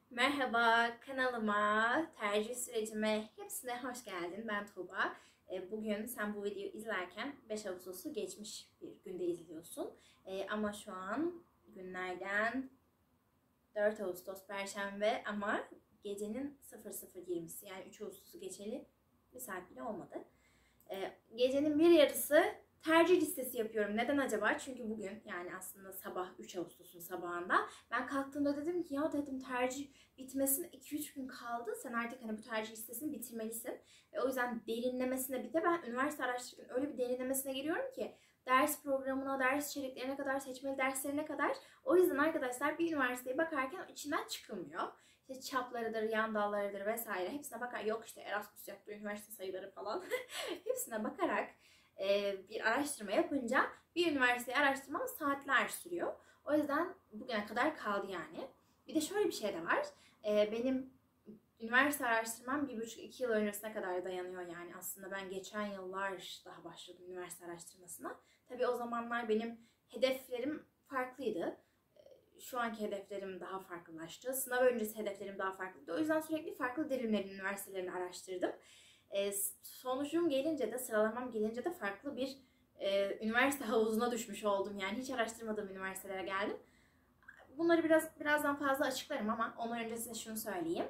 Merhaba kanalıma, tercih sürecime hepsine hoş geldin. Ben Tuğba. Bugün sen bu videoyu izlerken 5 Ağustos'u geçmiş bir günde izliyorsun. Ama şu an günlerden 4 Ağustos Perşembe ama gecenin 00:20'si yani 3 Ağustos'u geçeli bir saat bile olmadı. Gecenin bir yarısı tercih listesi yapıyorum. Neden acaba? Çünkü bugün yani aslında sabah 3 Ağustos'un sabahında ben kalktığımda dedim ki ya dedim tercih bitmesine 2-3 gün kaldı. Sen artık hani bu tercih listesini bitirmelisin. Ve o yüzden derinlemesine bir de ben üniversite araştırırken öyle bir derinlemesine giriyorum ki ders programına, ders içeriklerine kadar, seçmeli derslerine kadar. O yüzden arkadaşlar bir üniversiteye bakarken içinden çıkılmıyor. İşte çaplarıdır, yan dallarıdır vesaire hepsine bakar. Yok işte Erasmus yaptığı üniversite sayıları falan. Hepsine bakarak bir araştırma yapınca bir üniversiteyi araştırmam saatler sürüyor. O yüzden bugüne kadar kaldı yani. Bir de şöyle bir şey de var. Benim üniversite araştırmam 1,5-2 yıl öncesine kadar dayanıyor yani. Aslında ben geçen yıllar daha başladım üniversite araştırmasına. Tabii o zamanlar benim hedeflerim farklıydı. Şu anki hedeflerim daha farklılaştı. Sınav öncesi hedeflerim daha farklıydı. O yüzden sürekli farklı dilimlerin üniversitelerini araştırdım. Sonucum gelince de, sıralamam gelince de farklı bir üniversite havuzuna düşmüş oldum. Yani hiç araştırmadığım üniversitelere geldim. Bunları birazdan fazla açıklarım ama ondan öncesinde şunu söyleyeyim.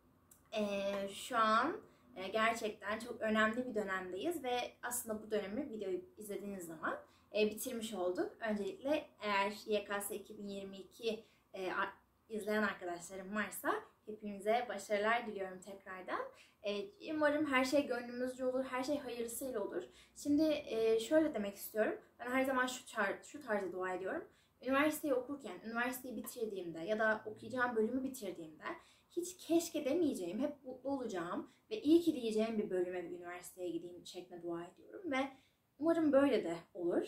Şu an gerçekten çok önemli bir dönemdeyiz ve aslında bu dönemi videoyu izlediğiniz zaman bitirmiş olduk. Öncelikle eğer YKS 2022 izleyen arkadaşlarım varsa hepinize başarılar diliyorum tekrardan. Umarım her şey gönlümüzce olur, her şey hayırlısıyla olur. Şimdi şöyle demek istiyorum. Ben her zaman şu tarzda dua ediyorum. Üniversiteyi okurken, üniversiteyi bitirdiğimde ya da okuyacağım bölümü bitirdiğimde hiç keşke demeyeceğim, hep mutlu olacağım ve iyi ki diyeceğim bir bölüme, bir üniversiteye gideyim şeklinde dua ediyorum ve umarım böyle de olur.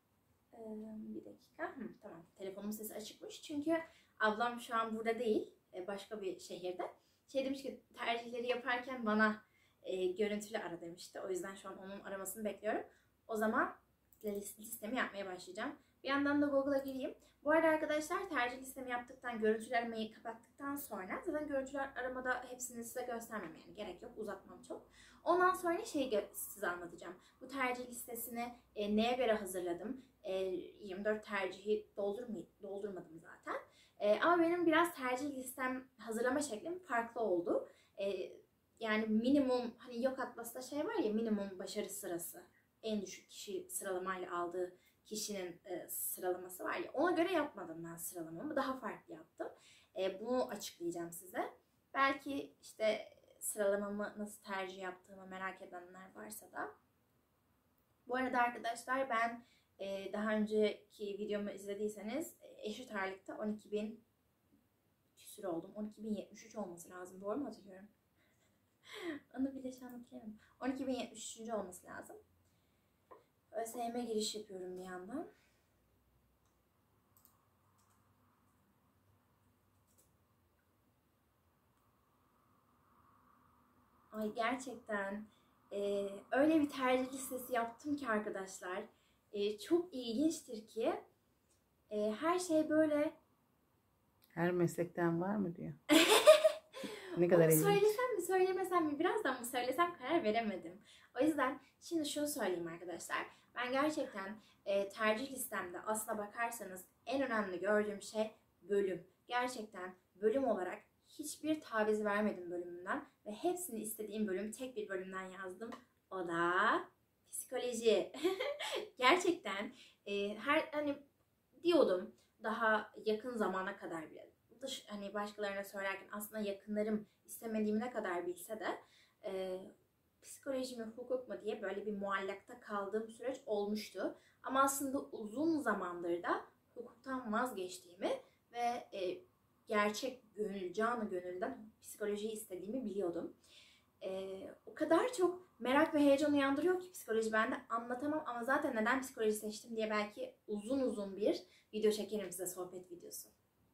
Bir dakika. Tamam. Telefonumun sesi açıkmış. Çünkü ablam şu an burada değil. Başka bir şehirde. Demiş ki tercihleri yaparken bana görüntülü ara demişti. O yüzden şu an onun aramasını bekliyorum. O zaman listemi yapmaya başlayacağım. Bir yandan da Google'a gireyim. Bu arada arkadaşlar tercih listemi yaptıktan, görüntülü aramayı kapattıktan sonra zaten görüntülü aramada hepsini size göstermem yani gerek yok, uzatmam çok. Ondan sonra size anlatacağım. Bu tercih listesini neye göre hazırladım? 24 tercihi doldurmadım zaten. Ama benim biraz tercih listem hazırlama şeklim farklı oldu. Yani minimum, hani Yok Atlas'ta şey var ya, minimum başarı sırası. En düşük kişi sıralamayla aldığı kişinin sıralaması var ya, ona göre yapmadım ben sıralamamı. Daha farklı yaptım. Bunu açıklayacağım size. Belki işte sıralamamı nasıl tercih yaptığımı merak edenler varsa da. Bu arada arkadaşlar ben daha önceki videomu izlediyseniz eşit ağırlıkta 12.000 küsür oldum. 12.073 olması lazım. Doğru mu hatırlıyorum? Onu bile şu an hatırlayamam. 12.073. olması lazım. ÖSYM giriş yapıyorum bir yandan. Ay gerçekten öyle bir tercih listesi yaptım ki arkadaşlar. Çok ilginçtir ki her şey böyle. Her meslekten var mı diyor. Ne kadar Onu ilginç. söylesem mi söylemesem mi, birazdan mı söylesem karar veremedim. O yüzden şimdi şunu söyleyeyim arkadaşlar. Ben gerçekten tercih listemde aslına bakarsanız en önemli gördüğüm şey bölüm. Gerçekten bölüm olarak hiçbir taviz vermedim bölümümden ve hepsini istediğim bölüm, tek bir bölümden yazdım. O da psikoloji. Gerçekten hani diyordum daha yakın zamana kadar bile, hani başkalarına söylerken aslında yakınlarım istemediğimi ne kadar bilse de psikoloji mi hukuk mu diye böyle bir muallakta kaldığım süreç olmuştu. Ama aslında uzun zamandır da hukuktan vazgeçtiğimi ve gerçek canı gönülden psikolojiyi istediğimi biliyordum. O kadar çok merak ve heyecan uyandırıyor ki psikoloji, bende anlatamam ama zaten neden psikoloji seçtim diye belki uzun bir video çekerim size, sohbet videosu.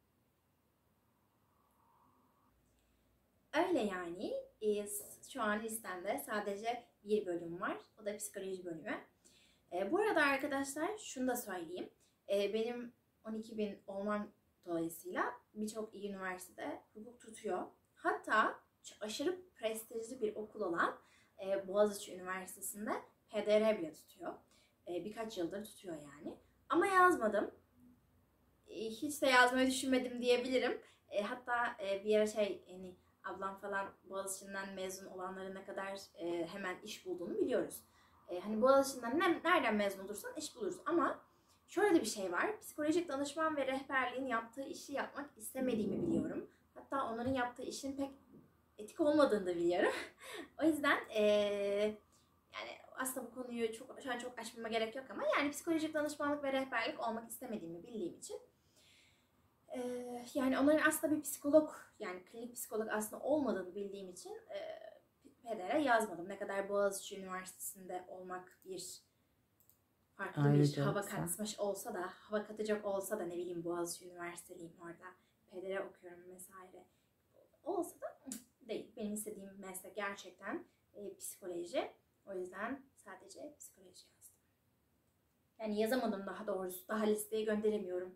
Öyle yani. Şu an listemde sadece bir bölüm var. O da psikoloji bölümü. Bu arada arkadaşlar şunu da söyleyeyim. Benim 12.000 olmam Dolayısıyla birçok iyi üniversitede hukuk tutuyor. Hatta aşırı prestijli bir okul olan Boğaziçi Üniversitesi'nde PDR bile tutuyor. Birkaç yıldır tutuyor yani. Ama yazmadım. Hiç de yazmayı düşünmedim diyebilirim. Hatta bir ara hani ablam falan Boğaziçi'nden mezun olanların ne kadar hemen iş bulduğunu biliyoruz. Hani Boğaziçi'nden nereden mezun olursan iş buluruz. Ama şöyle de bir şey var. Psikolojik danışman ve rehberliğin yaptığı işi yapmak istemediğimi biliyorum. Hatta onların yaptığı işin pek etik olmadığını da biliyorum. O yüzden yani aslında bu konuyu şu an çok açmama gerek yok ama yani psikolojik danışmanlık ve rehberlik olmak istemediğimi bildiğim için yani onların aslında bir psikolog, yani klinik psikolog aslında olmadığını bildiğim için PDR'e yazmadım. Ne kadar Boğaziçi Üniversitesi'nde olmak bir farklı Ayrıca bir hava olsa. katmış olsa da, hava katacak olsa da, ne bileyim Boğaziçi Üniversiteliyim orada, PDR okuyorum vesaire olsa da değil. Benim istediğim meslek gerçekten psikoloji. O yüzden sadece psikoloji yazdım. Yani yazamadım daha doğrusu. Daha listeye gönderemiyorum.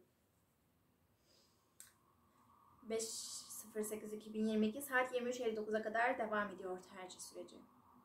5.08.2022 saat 23.59'a kadar devam ediyor tercih süreci.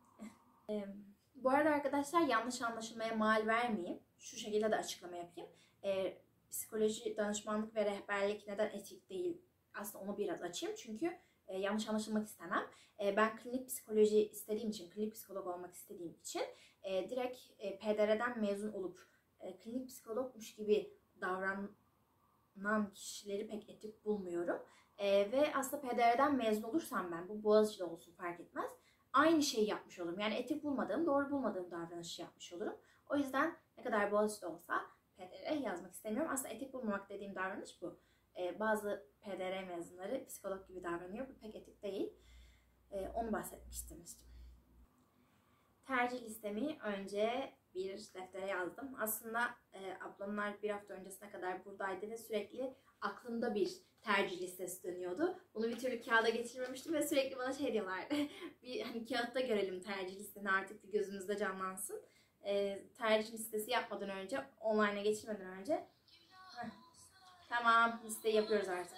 Bu arada arkadaşlar, yanlış anlaşılmaya mal vermeyeyim. Şu şekilde de açıklama yapayım. Psikoloji, danışmanlık ve rehberlik neden etik değil? Aslında onu biraz açayım. Çünkü yanlış anlaşılmak istemem. Ben klinik psikoloji istediğim için, klinik psikolog olmak istediğim için direkt PDR'den mezun olup klinik psikologmuş gibi davranan kişileri pek etik bulmuyorum. Ve aslında PDR'den mezun olursam ben, bu Boğaziçi'de olsun fark etmez, aynı şeyi yapmış olurum. Yani etik bulmadığım, doğru bulmadığım davranışı yapmış olurum. O yüzden ne kadar Boğaziçi'de olsa PDR yazmak istemiyorum. Aslında etik bulmamak dediğim davranış bu. Bazı PDR mezunları psikolog gibi davranıyor. Bu pek etik değil. Onu bahsetmek istemiştim. Tercih listemi önce bir deftere yazdım. Aslında ablamlar bir hafta öncesine kadar buradaydı ve sürekli aklımda bir tercih listesi dönüyordu. Bunu bir türlü kağıda geçirmemiştim ve sürekli bana şey diyorlar. Bir hani kağıtta görelim tercih listeni, artık bir gözümüzde canlansın. Tercih listesi yapmadan önce, online'a geçirmeden önce. Tamam, listeyi yapıyoruz artık.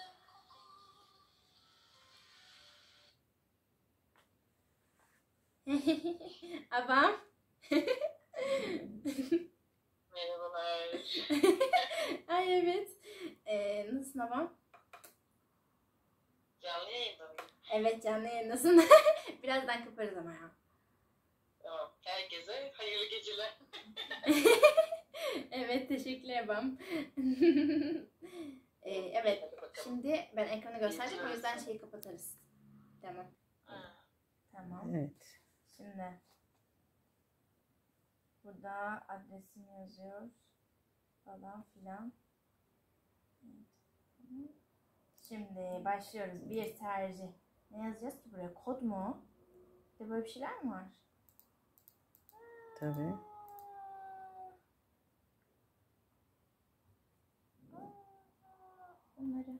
Abam. Merhabalar. Ay evet. Nasılsın abam? Canlı yayında mı? Evet, canlı yayındasın. Birazdan kaparız ama ya. Tamam. Herkese hayırlı geceler. Evet, teşekkürler abam. Evet, Hadi bakalım. şimdi ben ekranı göstereceğim, o yüzden şeyi kapatırız. Tamam. Ha. Tamam. Evet. Şimdi burada adresini yazıyoruz falan filan. Şimdi başlıyoruz. Bir tercih. Ne yazacağız ki buraya? Kod mu? Bir de böyle bir şeyler mi var? Tabii. Bunları.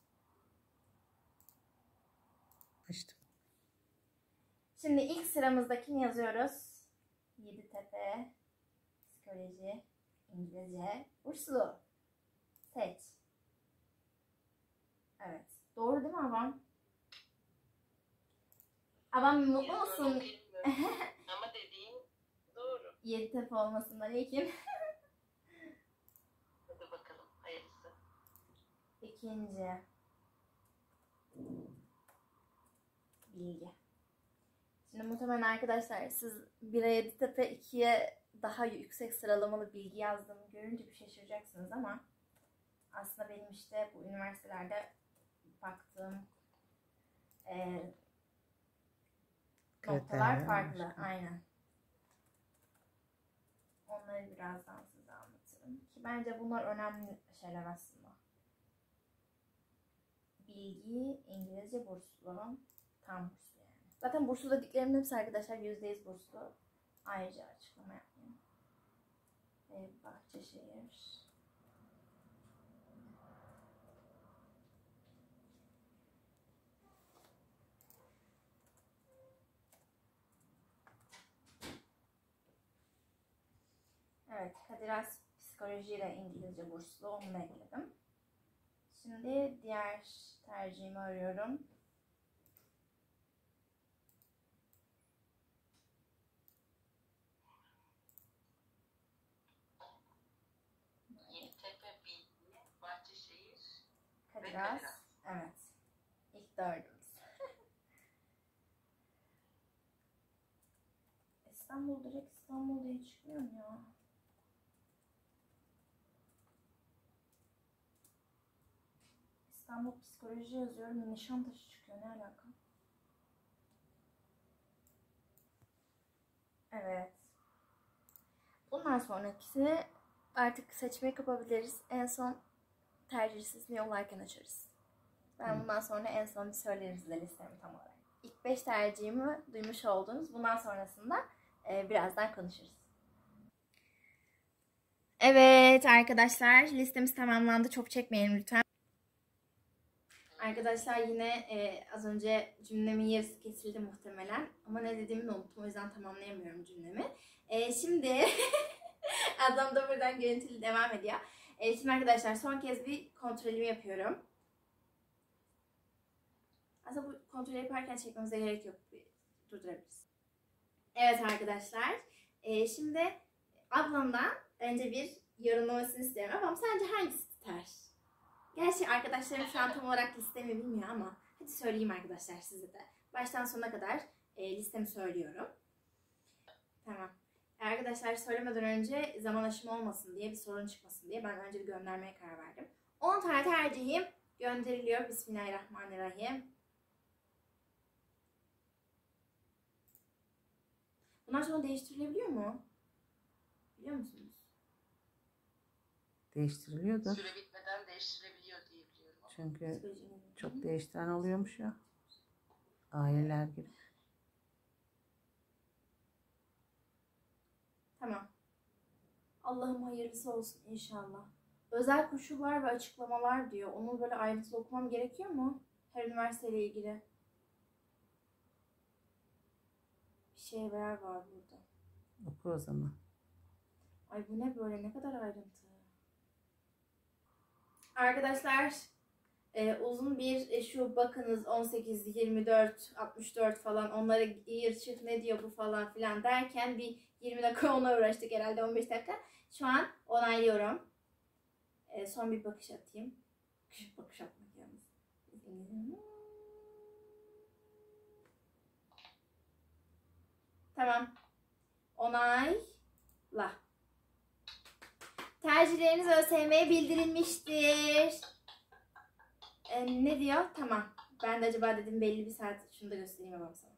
Açtım. Şimdi ilk sıramızdakini yazıyoruz. Yeditepe, psikoloji, İngilizce, burslu. Seç. Evet. Doğru değil mi abam? Abam mutlu Yazılı musun? bilmiyorum. Ama dediğin doğru. Yeditepe olmasından ilkin. Hadi bakalım. Hayırlısı. İkinci. Bilgi. Şimdi muhtemelen arkadaşlar siz 1'e Yeditepe, 2'ye daha yüksek sıralamalı bilgi yazdığımı görünce bir şaşıracaksınız ama aslında benim işte bu üniversitelerde baktığım noktalar Kriterler farklı. var. Aynen. Onları birazdan size anlatırım. Ki bence bunlar önemli şeyler aslında. Bilgi, İngilizce burslu, tam burslu yani. Zaten burslu dediklerimin hepsi arkadaşlar %100 burslu. Ayrıca açıklama yapmayayım. Bahçeşehir. Evet, Kadir Has psikoloji ile İngilizce burslu, onu da ekledim. Şimdi diğer tercihimi arıyorum. Yeditepe, Bilgi, Bahçeşehir ve Kadir Kadir Has. Has. Evet. İlk dördümüz. İstanbul direkt İstanbul diye çıkmıyor mu ya? İstanbul psikoloji yazıyorum. Nişantaşı çıkıyor. Ne alaka? Evet. Bundan sonrakisini artık seçmeyi kapabiliriz. En son tercih listesini yollarken açarız. Ben bundan sonra en son bir söylerim size listemi tam olarak. İlk 5 tercihimi duymuş oldunuz. Bundan sonrasında birazdan konuşuruz. Evet arkadaşlar, listemiz tamamlandı. Çok çekmeyelim lütfen. Arkadaşlar yine az önce cümlemin yarısı kesildi muhtemelen. Ama ne dediğimi de unuttum. O yüzden tamamlayamıyorum cümlemi. Şimdi ablam da buradan görüntülü devam ediyor. Şimdi arkadaşlar son kez bir kontrolümü yapıyorum. Aslında bu kontrolü yaparken çekmemize gerek yok. Durdurabiliriz. Evet arkadaşlar. Şimdi ablamdan önce bir yorumlamasını istiyorum. Ablam sence hangisi tutar? Gerçi arkadaşlarım şu an tam olarak listemi bilmiyor ama hadi söyleyeyim arkadaşlar size de. Baştan sona kadar listemi söylüyorum. Tamam. Arkadaşlar söylemeden önce zaman aşımı olmasın diye, bir sorun çıkmasın diye ben önce bir göndermeye karar verdim. 10 tane tercihim gönderiliyor. Bismillahirrahmanirrahim. Bundan sonra değiştirilebiliyor mu? Biliyor musunuz? Değiştiriliyor da. Süre bitmeden değiştirilebiliyor diye biliyorum. Çünkü çok değiştiren oluyormuş ya. Aileler gibi. Tamam. Allah'ım hayırlısı olsun inşallah. Özel koşullar ve açıklamalar diyor. Onu böyle ayrıntılı okumam gerekiyor mu? Her üniversiteyle ilgili. Bir şeyler var burada. Oku o zaman. Ay bu ne böyle? Ne kadar ayrıntı. Arkadaşlar uzun bir şu bakınız 18, 24, 64 falan onlara gir çık ne diyor bu falan filan derken bir 20 dakika ona uğraştık herhalde 15 dakika. Şu an onaylıyorum. Son bir bakış atayım. Bakış atmak yalnız. Tamam. Onayla. Tercihleriniz ÖSYM'ye bildirilmiştir. Ne diyor? Tamam. Ben de acaba dedim belli bir saat şunu da göstereyim babam sana.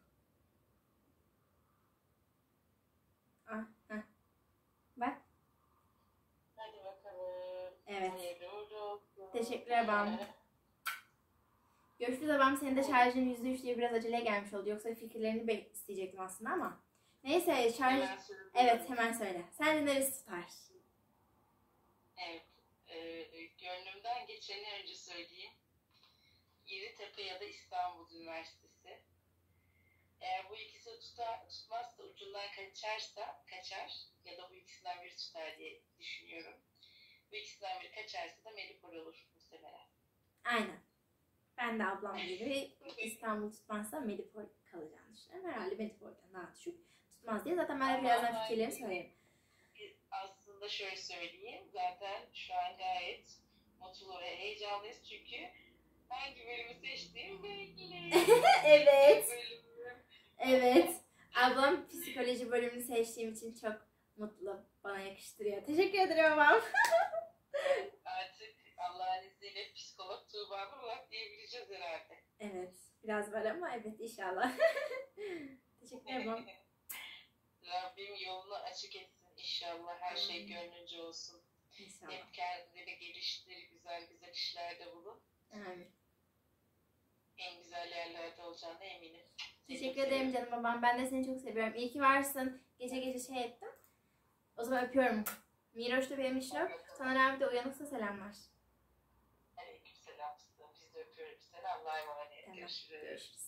Ah, heh. Bak. Hadi bakalım. Evet. Hayırlı olsun. Teşekkürler babam. Görüşürüz babam. Senin de şarjın %3 diye biraz aceleye gelmiş oldu. Yoksa fikirlerini isteyecektim aslında ama. Neyse şarj... Hemen söyleyeyim. Evet hemen söyle. Sence neresi tutar? Evet. Gönlümden geçeni önce söyleyeyim. Yeditepe ya da İstanbul Üniversitesi. Eğer bu ikisi tutmazsa ucundan kaçar ya da bu ikisinden biri tutar diye düşünüyorum. Bu ikisinden biri kaçarsa da Medipol olur muhtemelen. Aynen. Ben de ablam gibi İstanbul tutmazsa Medipol kalacağını düşünüyorum. Herhalde Medipol'den daha düşük tutmaz diye. Zaten ben de birazdan fikirlerimi söyleyeyim. Aslında şöyle söyleyeyim. Zaten şu an gayet mutlu ve heyecanlıyız çünkü hangi bölümü seçtiğim belli. Evet. Evet. Ablam psikoloji bölümünü seçtiğim için çok mutlu. Bana yakıştırıyor. Teşekkür ederim babam. Artık Allah'ın izniyle psikolog Tuğba Nurlak diyebileceğiz herhalde. Evet. Biraz var ama evet inşallah. Teşekkür ederim. Rabbim yolunu açık etsin inşallah. Her şey gönlünce olsun. İnşallah. Hep kendini geliştir, güzel güzel işlerde bulun. Amin. En güzel yerlerde olacağına eminim. Teşekkür ederim canım babam. Ben de seni çok seviyorum. İyi ki varsın. Gece gece şey ettim. O zaman öpüyorum. Miroş da benim işim yok. Taner abi de uyanıksa selamlar. Aleykümselam. Biz de öpüyoruz seni. Allah'a emanet. Tamam. Görüşürüz. Görüşürüz.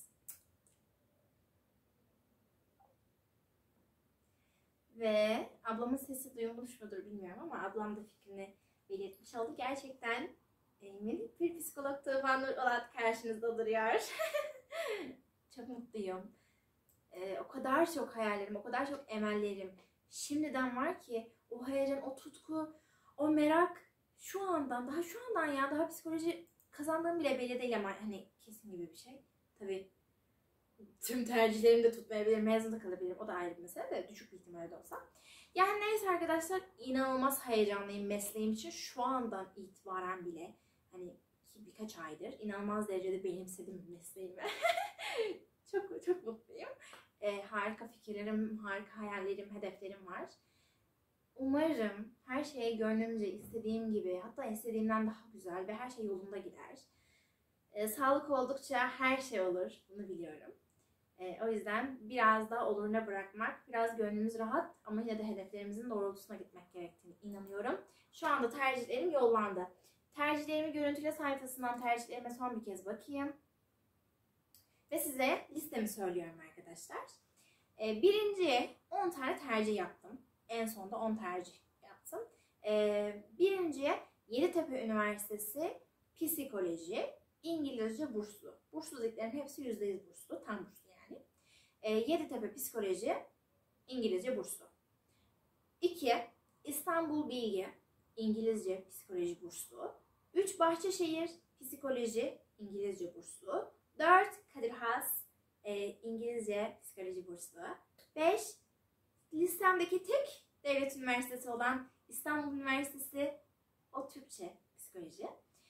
Ve ablamın sesi duyulmuş mudur bilmiyorum ama ablam da fikrini belirtmiş oldu. Gerçekten minik bir psikolog Tuğba Nur Olat karşınızda duruyor. Çok mutluyum. O kadar çok hayallerim, o kadar çok emellerim şimdiden var ki o heyecan, o tutku, o merak şu andan, daha psikoloji kazandığım bile belli değil ama hani kesin gibi bir şey. Tabii tüm tercihlerimi de tutmayabilirim, mezun da kalabilirim. O da ayrı bir mesele de düşük bir ihtimalle olsa. Yani neyse arkadaşlar, inanılmaz heyecanlıyım mesleğim için. Şu andan itibaren bile hani birkaç aydır inanılmaz derecede benimsedim mesleğimi. çok mutluyum. Harika fikirlerim, harika hayallerim, hedeflerim var. Umarım her şey gönlümce istediğim gibi, hatta istediğimden daha güzel ve her şey yolunda gider. Sağlık oldukça her şey olur, bunu biliyorum. O yüzden biraz da oluruna bırakmak, biraz gönlümüz rahat ama yine de hedeflerimizin doğrultusuna gitmek gerektiğini inanıyorum. Şu anda tercihlerim yollandı. Tercihlerimi görüntüle sayfasından tercihlerime son bir kez bakayım. Ve size listemi söylüyorum arkadaşlar. Birinciye 10 tane tercih yaptım. En sonunda 10 tercih yaptım. Birinciye Yeditepe Üniversitesi Psikoloji, İngilizce burslu. Burslu dediklerin hepsi %100 burslu, tam burslu yani. Yeditepe Psikoloji, İngilizce burslu. 2. İstanbul Bilgi, İngilizce Psikoloji burslu. 3. Bahçeşehir Psikoloji, İngilizce burslu. 4. Kadir Has, İngilizce Psikoloji burslu. 5. Listemdeki tek devlet üniversitesi olan İstanbul Üniversitesi, o Türkçe Psikoloji.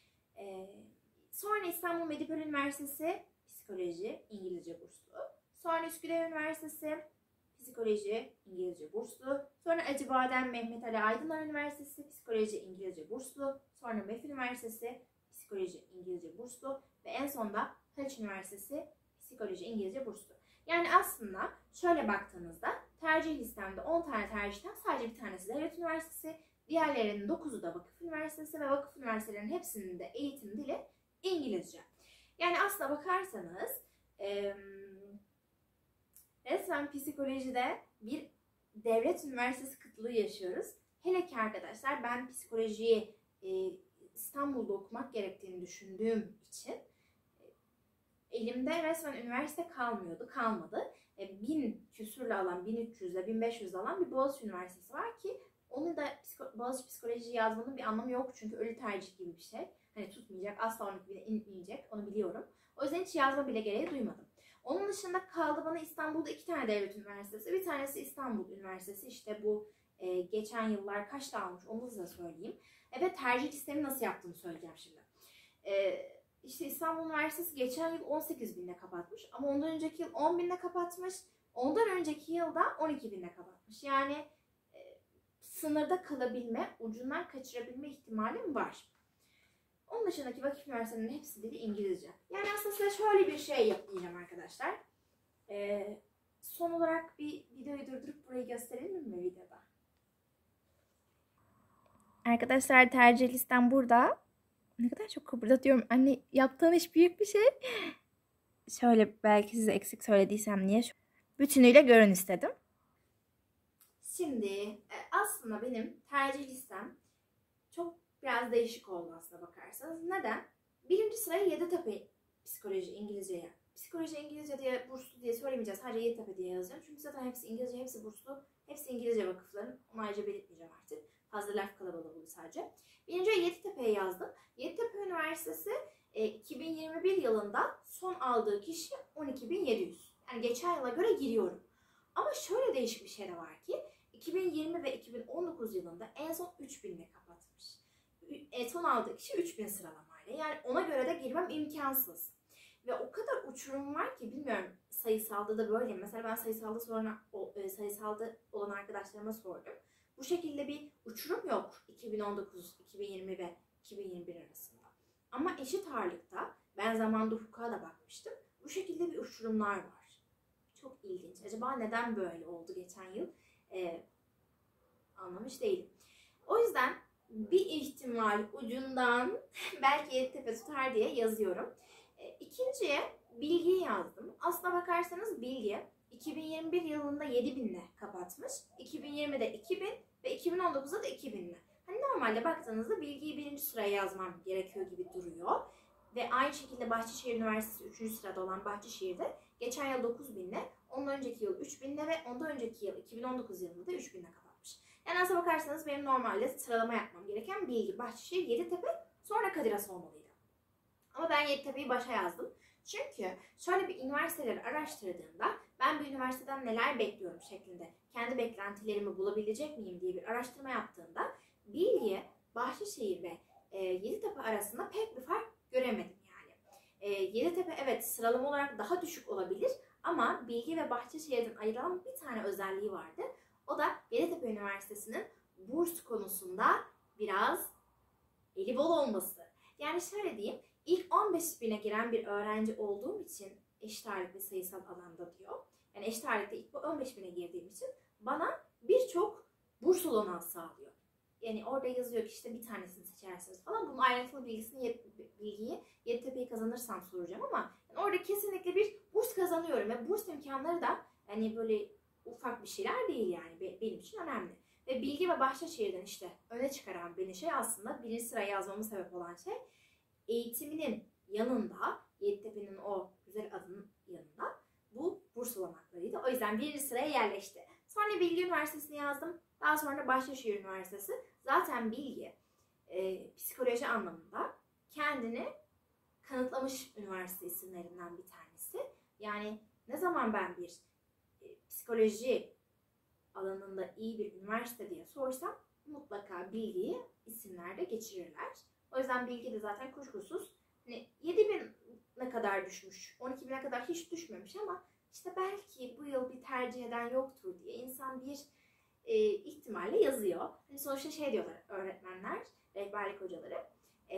Sonra İstanbul Medipol Üniversitesi Psikoloji, İngilizce burslu. Sonra Üsküdar Üniversitesi Psikoloji, İngilizce burslu. Sonra Acıbadem Mehmet Ali Aydınlar Üniversitesi Psikoloji, İngilizce burslu. Sonra MEF Üniversitesi Psikoloji, İngilizce burslu. Ve en sonda Haliç Üniversitesi Psikoloji, İngilizce burslu. Yani aslında şöyle baktığınızda tercih listemde 10 tane tercihten sadece bir tanesi devlet üniversitesi, diğerlerinin 9'u da vakıf üniversitesi ve vakıf üniversitelerinin hepsinin de eğitim dili İngilizce. Yani aslına bakarsanız resmen psikolojide bir devlet üniversitesi kıtlığı yaşıyoruz. Hele ki arkadaşlar ben psikolojiyi İstanbul'da okumak gerektiğini düşündüğüm için elimde resmen üniversite kalmadı. 1000 küsürle alan, 1300 ile 1500 alan bir Boğaziçi Üniversitesi var ki onu da Boğaziçi Psikoloji yazmanın bir anlamı yok çünkü ölü tercih gibi bir şey. Hani tutmayacak, asla 12.000'e inmeyecek, onu biliyorum. O yüzden hiç yazma bile gereği duymadım. Onun dışında kaldı bana İstanbul'da 2 tane devlet üniversitesi. Bir tanesi İstanbul Üniversitesi. İşte bu geçen yıllar kaçta almış onu da söyleyeyim. Ve tercih listemi nasıl yaptığımı söyleyeceğim şimdi. İşte İstanbul Üniversitesi geçen yıl 18.000'le kapatmış. Ama ondan önceki yıl 10.000'le kapatmış. Ondan önceki yıl da 12.000'le kapatmış. Yani sınırda kalabilme, ucundan kaçırabilme ihtimalim var. Onun dışındaki vakıf üniversitelerinin hepsi dili İngilizce. Yani aslında size şöyle bir şey yapacağım arkadaşlar. Son olarak bir videoyu durdurup burayı gösterelim mi videoda? Arkadaşlar tercih listem burada. Ne kadar çok kıpırdatıyorum. Anne yaptığın iş büyük bir şey. Şöyle belki size eksik söylediysem niye? Bütünüyle görün istedim. Şimdi aslında benim tercih listem çok biraz değişik oldu aslında bakarsanız. Neden? Birinci sıraya Yeditepe Psikoloji İngilizce'ye. Psikoloji İngilizce diye burslu diye söylemeyeceğiz. Sadece Yeditepe diye yazacağım. Çünkü zaten hepsi İngilizce, hepsi burslu. Hepsi İngilizce vakıfların. Onu ayrıca belirtmeyeceğim artık. Fazla laf kalabalığı oldu sadece. Birinciye Yeditepe'ye yazdım. Yeditepe Üniversitesi 2021 yılında son aldığı kişi 12.700. Yani geçen yıla göre giriyorum. Ama şöyle değişik bir şey de var ki 2020 ve 2019 yılında en son 3.000'le kapatmış. Son aldığı kişi 3.000 sıralamayla. Yani ona göre de girmem imkansız. Ve o kadar uçurum var ki bilmiyorum sayısalda da böyle. Mesela ben sayısalda olan arkadaşlarıma sordum. Bu şekilde bir uçurum yok 2019, 2020 ve 2021 arasında. Ama eşit ağırlıkta ben zamanında hukuka da bakmıştım. Bu şekilde bir uçurumlar var. Çok ilginç. Acaba neden böyle oldu geçen yıl? Anlamış değilim. O yüzden bir ihtimal ucundan belki Yeditepe tutar diye yazıyorum. İkinciye Bilgi'yi yazdım. Aslına bakarsanız Bilgi 2021 yılında 7.000'le kapatmış. 2020'de 2.000 ve 2019'da da 2.000'le. Hani normalde baktığınızda bilgiyi 1. sıraya yazmam gerekiyor gibi duruyor. Ve aynı şekilde Bahçeşehir Üniversitesi 3. sırada olan Bahçeşehir'de geçen yıl 9.000'le, ondan önceki yıl 3.000'le ve ondan önceki yıl 2019 yılında da 3.000'le kapatmış. Yani aslına bakarsanız benim normalde sıralama yapmam gereken Bilgi, Bahçeşehir, Yeditepe, sonra Kadir Has olmalıydı. Ama ben Yeditepe'yi başa yazdım. Çünkü şöyle bir üniversiteleri araştırdığımda ben bir üniversiteden neler bekliyorum şeklinde kendi beklentilerimi bulabilecek miyim diye bir araştırma yaptığımda Bilgi, Bahçeşehir ve Yeditepe arasında pek bir fark göremedim yani. Yeditepe evet sıralama olarak daha düşük olabilir ama Bilgi ve Bahçeşehir'den ayrılan bir tane özelliği vardı. O da Yeditepe Üniversitesi'nin burs konusunda biraz eli bol olması. Yani şöyle diyeyim, ilk 15.000'e giren bir öğrenci olduğum için eşit ağırlık ve sayısal alanda diyor. Yani eşit ağırlıkta ilk 15.000'e girdiğim için bana birçok burs olanağı sağlıyor. Yani orada yazıyor ki işte bir tanesini seçersiniz falan. Bunun ayrıntılı bilgiyi Yeditepe'yi kazanırsam soracağım ama yani orada kesinlikle bir burs kazanıyorum ve burs imkanları da yani böyle ufak bir şeyler değil yani benim için önemli. Ve Bilgi ve Bahçeşehir'den işte öne çıkaran beni şey aslında 1. sıraya yazmamı sebep olan şey eğitiminin yanında, Yeditepe'nin o güzel adının yanında bu burs olanaklarıydı. O yüzden 1. sıraya yerleşti. Sonra Bilgi Üniversitesi'ni yazdım. Daha sonra Bahçeşehir Üniversitesi. Zaten Bilgi psikoloji anlamında kendini kanıtlamış üniversite isimlerinden bir tanesi. Yani ne zaman ben bir psikoloji alanında iyi bir üniversite diye sorsam mutlaka Bilgi'yi isimlerde geçirirler. O yüzden Bilgi de zaten kuşkusuz hani 7.000'e kadar düşmüş, 12.000'e kadar hiç düşmemiş ama işte belki bu yıl bir tercih eden yoktur diye insan bir ihtimalle yazıyor. Hani sonuçta şey diyorlar öğretmenler, rehberlik hocaları,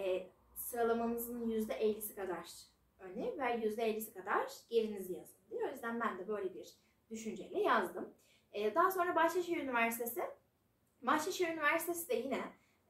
sıralamanızın %50'si kadar öne ve %50'si kadar gerinizi yazın diyor. O yüzden ben de böyle bir düşünceyle yazdım. Daha sonra Bahçeşehir Üniversitesi. Bahçeşehir Üniversitesi de yine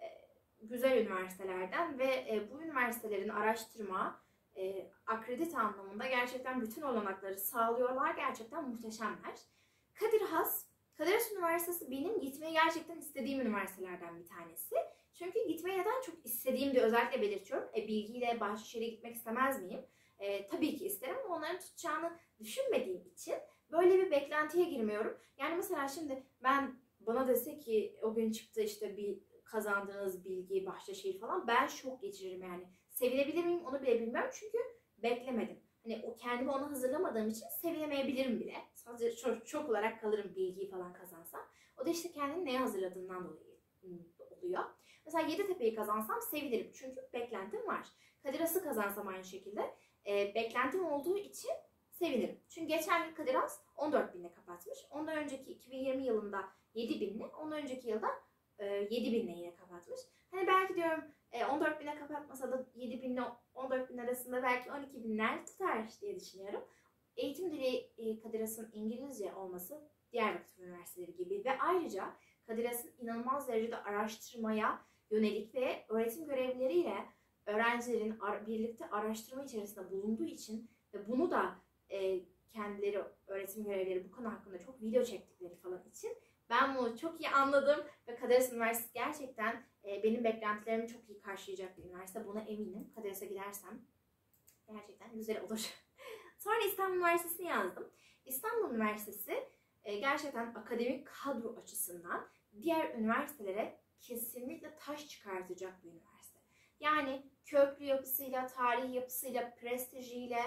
güzel üniversitelerden ve bu üniversitelerin araştırma, akredite anlamında gerçekten bütün olanakları sağlıyorlar. Gerçekten muhteşemler. Kadir Has Üniversitesi benim gitmeyi gerçekten istediğim üniversitelerden bir tanesi. Çünkü gitmeyi neden çok istediğimi de özellikle belirtiyorum. Bilgiyle Bahçeşehir'e gitmek istemez miyim? Tabii ki isterim ama onların tutacağını düşünmediğim için böyle bir beklentiye girmiyorum. Yani mesela şimdi bana dese ki o gün çıktı işte bir kazandığınız Bilgi, Bahçeşehir falan ben şok geçiririm yani. Sevinebilir miyim onu bile bilmiyorum çünkü beklemedim. Hani kendimi ona hazırlamadığım için sevinemeyebilirim bile. Sadece şok olarak kalırım Bilgiyi falan kazansam. O da işte kendini neye hazırladığından dolayı oluyor. Mesela Yeditepe'yi kazansam sevinirim çünkü beklentim var. Kadir Has'ı kazansam aynı şekilde beklentim olduğu için sevinirim. Çünkü geçen yıl Kadir Has 14.000'le kapatmış. Ondan önceki 2020 yılında 7.000'le, ondan önceki yılda 7.000'le yine kapatmış. Hani belki diyorum 14.000'e kapatmasa da 7.000 ile 14.000 arasında belki 12.000'ler tutar diye düşünüyorum. Eğitim dili Kadir Has'ın İngilizce olması diğer vakıf üniversiteleri gibi ve ayrıca Kadir Has'ın inanılmaz derecede araştırmaya yönelik ve öğretim görevlileriyle öğrencilerin birlikte araştırma içerisinde bulunduğu için ve bunu da kendileri öğretim görevlileri bu konu hakkında çok video çektikleri falan için ben bunu çok iyi anladım ve Kadir Has Üniversitesi gerçekten benim beklentilerimi çok iyi karşılayacak bir üniversite. Buna eminim. Kadir Has'a gidersem gerçekten güzel olur. Sonra İstanbul Üniversitesi'ni yazdım. İstanbul Üniversitesi gerçekten akademik kadro açısından diğer üniversitelere kesinlikle taş çıkartacak bir üniversite. Yani köklü yapısıyla, tarihi yapısıyla, prestijiyle,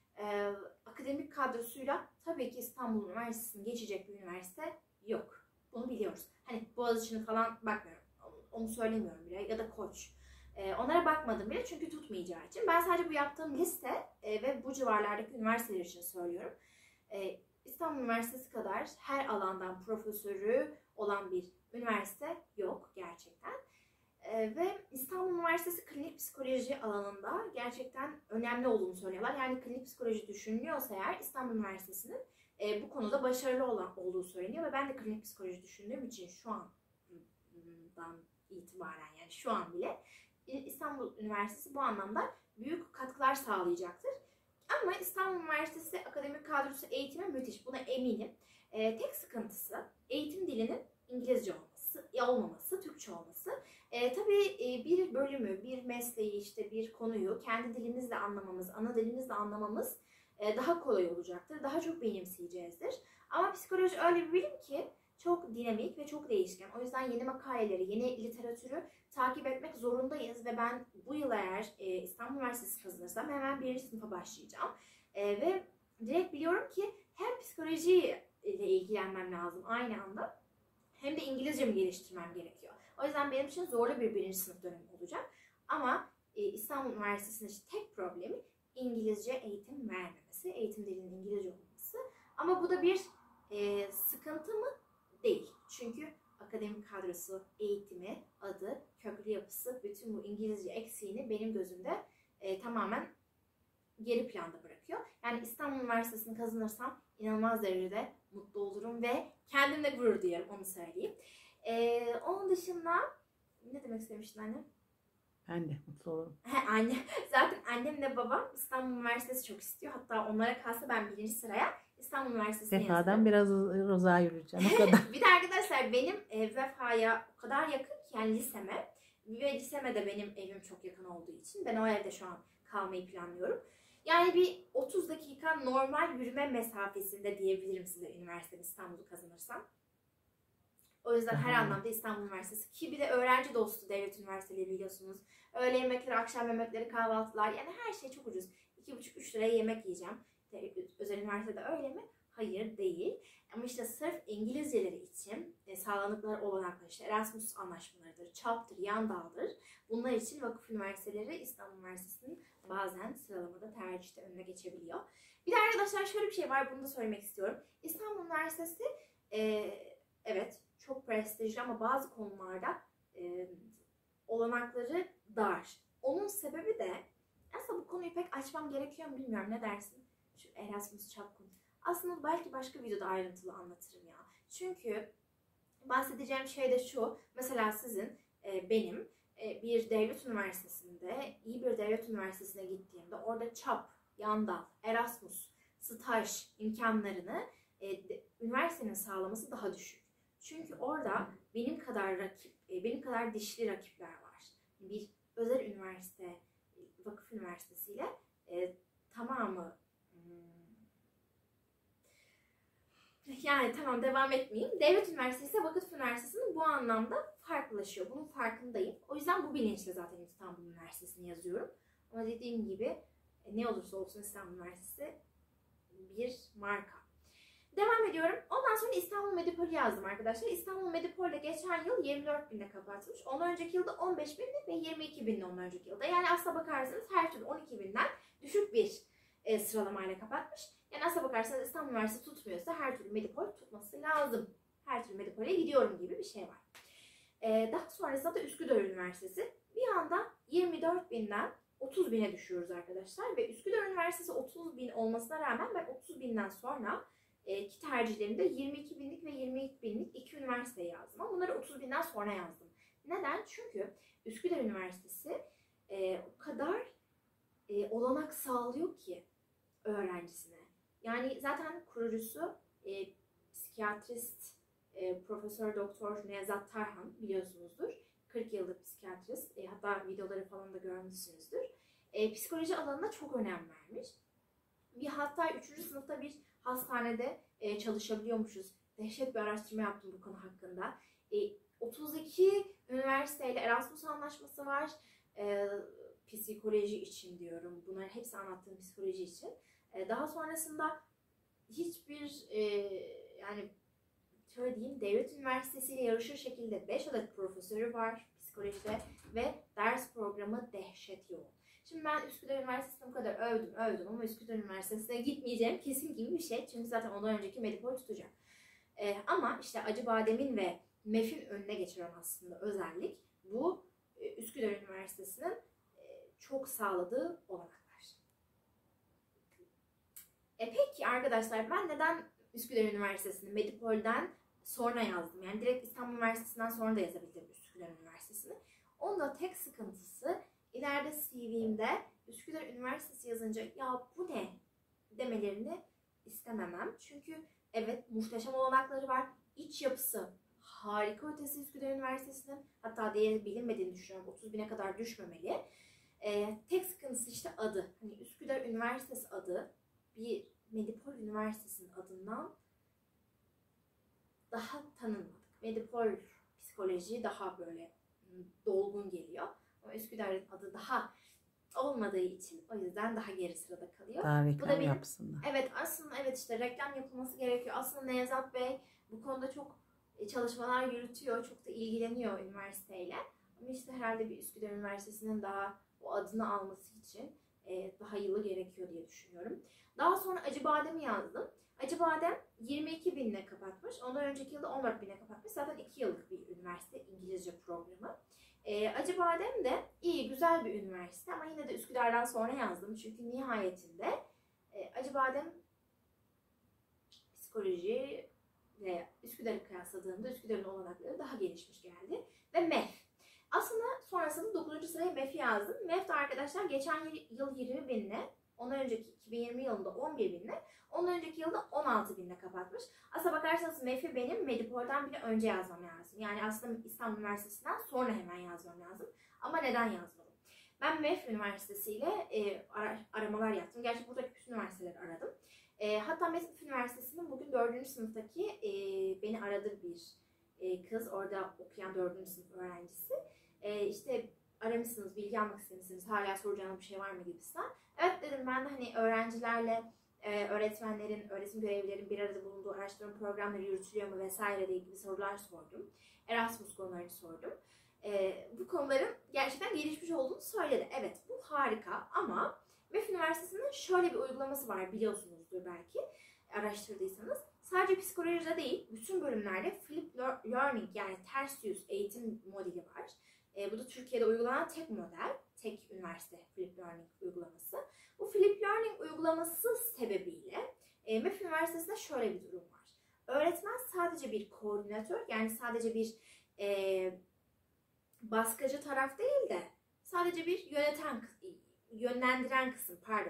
akademik kadrosuyla tabii ki İstanbul Üniversitesi'ni geçecek bir üniversite yok. Bunu biliyoruz. Hani Boğaziçi'ni falan bakmıyorum. Onu söylemiyorum bile. Ya da Koç. Onlara bakmadım bile çünkü tutmayacağı için. Ben sadece bu yaptığım liste ve bu civarlardaki üniversiteler için söylüyorum. İstanbul Üniversitesi kadar her alandan profesörü olan bir üniversite yok gerçekten. Ve İstanbul Üniversitesi klinik psikoloji alanında gerçekten önemli olduğunu söylüyorlar. Yani klinik psikoloji düşünülüyorsa eğer İstanbul Üniversitesi'nin bu konuda başarılı olduğu söyleniyor. Ve ben de klinik psikoloji düşündüğüm için şu andan itibaren yani şu an bile İstanbul Üniversitesi bu anlamda büyük katkılar sağlayacaktır. Ama İstanbul Üniversitesi akademik kadrosu eğitimi müthiş. Buna eminim. Tek sıkıntısı eğitim dilinin İngilizce olması. olmaması, Türkçe olması. Tabii bir bölümü, bir mesleği, işte bir konuyu kendi dilimizle anlamamız, ana dilimizle anlamamız daha kolay olacaktır. Daha çok benimseyeceğizdir. Ama psikoloji öyle bir bilim ki çok dinamik ve çok değişken. O yüzden yeni makaleleri, yeni literatürü takip etmek zorundayız ve ben bu yıl eğer İstanbul Üniversitesi kazanırsam hemen 1. sınıfa başlayacağım. Ve direkt biliyorum ki hem psikoloji ile ilgilenmem lazım aynı anda hem de İngilizcemi geliştirmem gerekiyor. O yüzden benim için zorlu bir 1. sınıf dönemi olacak. Ama İstanbul Üniversitesi'nin işte tek problemi İngilizce eğitim vermemesi, eğitim dilinin İngilizce olması. Ama bu da bir sıkıntı mı? Değil. Çünkü akademik kadrosu, eğitimi, adı, köklü yapısı, bütün bu İngilizce eksiğini benim gözümde tamamen geri planda bırakıyor. Yani İstanbul Üniversitesi'ni kazanırsam inanılmaz derecede mutlu olurum ve kendimle gurur duyarım, onu söyleyeyim. Onun dışında ne demek istemiştin anne? Ben de mutlu olurum. Anne, zaten annemle babam İstanbul Üniversitesi çok istiyor. Hatta onlara kalsa ben 1. sıraya İstanbul Üniversitesi'ne yazılırım. Vefadan biraz uzağa yürüyeceğim. O kadar. Bir de arkadaşlar benim Vefa'ya o kadar yakın ki yani liseme. Ve liseme de benim evim çok yakın olduğu için ben o evde şu an kalmayı planlıyorum. Yani bir 30 dakika normal yürüme mesafesinde diyebilirim size üniversitede İstanbul'u kazanırsam. O yüzden her anlamda İstanbul Üniversitesi ki bir de öğrenci dostu devlet üniversiteleri biliyorsunuz. Öğle yemekleri, akşam yemekleri, kahvaltılar yani her şey çok ucuz. 2,5-3 liraya yemek yiyeceğim. Özel üniversitede öyle mi? Hayır değil. Ama işte sırf İngilizceleri için sağlanıkları olanaklar işte Erasmus anlaşmalarıdır, ÇAP'tır, Yandal'dır. Bunlar için vakıf üniversiteleri İstanbul Üniversitesi'nin bazen sıralamada tercihte önüne geçebiliyor. Bir de arkadaşlar şöyle bir şey var, bunu da söylemek istiyorum. İstanbul Üniversitesi evet çok prestijli ama bazı konularda olanakları dar. Onun sebebi de aslında bu konuyu pek açmam gerekiyor mu bilmiyorum, ne dersin? Şu Erasmus ÇAP konusu. Aslında belki başka videoda ayrıntılı anlatırım ya. Çünkü bahsedeceğim şey de şu. Mesela sizin, benim bir devlet üniversitesinde, iyi bir devlet üniversitesine gittiğimde orada ÇAP, Yandal, Erasmus, staj imkanlarını üniversitenin sağlaması daha düşük. Çünkü orada benim kadar dişli rakipler var. Bir özel üniversite, vakıf üniversitesiyle tamamı yani tamam devam etmeyeyim. Devlet üniversitesi ile vakıf üniversitesinin bu anlamda farklılaşıyor. Bunun farkındayım. O yüzden bu bilinçle zaten İstanbul Üniversitesi'ni yazıyorum. Ama dediğim gibi ne olursa olsun İstanbul Üniversitesi bir marka. Devam ediyorum. Ondan sonra İstanbul Medipol'ü yazdım arkadaşlar. İstanbul Medipol'de geçen yıl 24.000'de kapatmış. Ondan önceki yılda 15.000'de ve 22.000'de ondan önceki yılda. Yani aslına bakarsanız her türlü 12.000'den düşük bir sıralamayla kapatmış. Yani aslına bakarsanız İstanbul Üniversitesi tutmuyorsa her türlü Medipol tutması lazım. Her türlü Medipol'e gidiyorum gibi bir şey var. Daha sonrasında da Üsküdar Üniversitesi. Bir anda 24.000'den 30.000'e düşüyoruz arkadaşlar. Ve Üsküdar Üniversitesi 30.000 olmasına rağmen ben 30.000'den sonra ki tercihlerimde 22.000'lik ve 22.000'lik iki üniversite yazdım. Ama bunları 30.000'den sonra yazdım. Neden? Çünkü Üsküdar Üniversitesi o kadar olanak sağlıyor ki öğrencisine. Yani zaten kurucusu psikiyatrist Profesör Doktor Nevzat Tarhan, biliyorsunuzdur. 40 yıllık psikiyatrist. Hatta videoları falan da görmüşsünüzdür. Psikoloji alanına çok önem vermiş. Hatta 3. sınıfta bir hastanede çalışabiliyormuşuz. Dehşet bir araştırma yaptım bu konu hakkında. 32 üniversiteyle Erasmus anlaşması var. Psikoloji için diyorum. Bunların hepsi anlattığım psikoloji için. Daha sonrasında hiçbir yani şöyle diyeyim, devlet üniversitesiyle yarışır şekilde 5 adet profesörü var psikolojide ve ders programı dehşet yoğun. Şimdi ben Üsküdar Üniversitesi'ni bu kadar övdüm ama Üsküdar Üniversitesi'ne gitmeyeceğim kesin gibi bir şey. Çünkü zaten ondan önceki Medipol tutacak. Ama işte Acıbadem'in ve MEF'in önüne geçiren aslında özellik bu Üsküdar Üniversitesi'nin çok sağladığı olanaklar. Peki arkadaşlar, ben neden Üsküdar Üniversitesi'ni Medipol'den sonra yazdım? Yani direkt İstanbul Üniversitesi'nden sonra da yazabilirim Üsküdar Üniversitesi'ni. Onun da tek sıkıntısı ileride CV'mde Üsküdar Üniversitesi yazınca ya bu ne demelerini istememem. Çünkü evet muhteşem olanakları var. İç yapısı harika ötesi Üsküdar Üniversitesi'nin. Hatta değeri bilinmediğini düşünüyorum. 30.000'e kadar düşmemeli. Tek sıkıntısı işte adı. Hani Üsküdar Üniversitesi adı bir Medipol Üniversitesi'nin adından daha tanınmadık. Medipol psikoloji daha böyle dolgun geliyor. Ama Üsküdar'ın adı daha olmadığı için o yüzden daha geri sırada kalıyor. Daha Bu da reklam benim, yapsınlar. evet aslında evet işte reklam yapılması gerekiyor. Aslında Nevzat Bey bu konuda çok çalışmalar yürütüyor. Çok da ilgileniyor üniversiteyle. Ama işte herhalde bir Üsküdar Üniversitesi'nin daha o adını alması için daha yılı gerekiyor diye düşünüyorum. Daha sonra Acıbadem'i yazdım. Acıbadem 22.000'le kapatmış. Ondan önceki yılda 14.000'le kapatmış. Zaten 2 yıllık bir üniversite İngilizce programı. Acıbadem de iyi, güzel bir üniversite ama yine de Üsküdar'dan sonra yazdım. Çünkü nihayetinde Acıbadem psikoloji ve Üsküdar'ı kıyasladığımda Üsküdar'ın olanakları daha gelişmiş geldi. Ve MEF. Aslında sonrasında 9. sıraya MEF'i yazdım. MEF de arkadaşlar geçen yıl 20.000'le, ondan önceki 2020 yılında 11.000'le, ondan önceki yılda 16.000'le kapatmış. Aslına bakarsanız MEF'i benim Medipol'den bile önce yazmam lazım. Yani aslında İstanbul Üniversitesi'nden sonra hemen yazmam lazım. Ama neden yazmadım? Ben MEF Üniversitesi ile aramalar yaptım. Gerçi buradaki bütün üniversiteleri aradım. Hatta MEF Üniversitesi'nin bugün 4. sınıftaki beni aradı bir kız. Orada okuyan 4. sınıf öğrencisi. İşte aramışsınız, bilgi almak istemişsiniz, hala soracağınız bir şey var mı gibisinden. Evet dedim, ben de hani öğrencilerle öğretmenlerin, öğretim görevlilerin bir arada bulunduğu araştırma programları yürütülüyor mu vesaire ile ilgili sorular sordum. Erasmus konularını sordum. Bu konuların gerçekten gelişmiş olduğunu söyledi. Evet, bu harika ama MEF Üniversitesi'nin şöyle bir uygulaması var, biliyorsunuzdur belki araştırdıysanız. Sadece psikolojide değil, bütün bölümlerde flip learning yani ters yüz eğitim modeli var. Bu da Türkiye'de uygulanan tek model, tek üniversite flip learning uygulaması. Bu flip learning uygulaması sebebiyle MEF Üniversitesi'nde şöyle bir durum var. Öğretmen sadece bir koordinatör, yani sadece bir baskıcı taraf değil de sadece bir yönlendiren